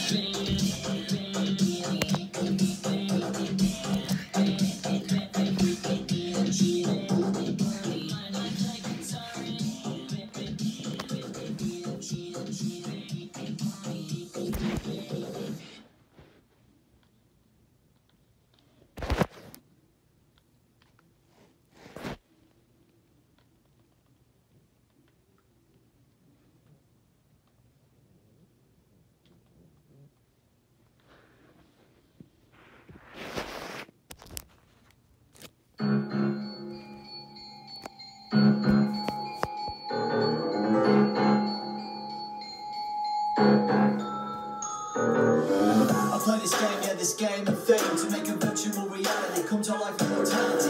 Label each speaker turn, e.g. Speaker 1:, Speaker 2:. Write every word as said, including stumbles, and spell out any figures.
Speaker 1: Play this game, yeah, this game of fame to make a virtual reality come to life in mortality.